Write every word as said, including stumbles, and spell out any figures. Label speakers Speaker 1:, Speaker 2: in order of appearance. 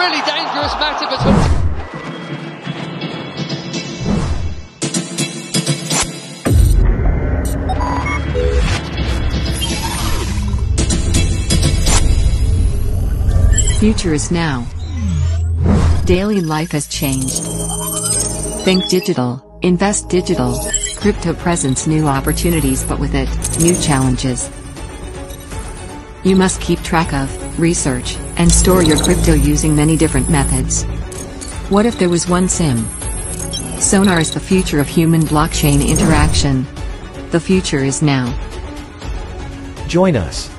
Speaker 1: really dangerous matter between...
Speaker 2: Future is now. Daily life has changed. Think digital, invest digital. Crypto presents new opportunities, but with it, new challenges. You must keep track of, research, and store your crypto using many different methods. What if there was one SIM? Sonar is the future of human blockchain interaction. The future is now.
Speaker 3: Join us.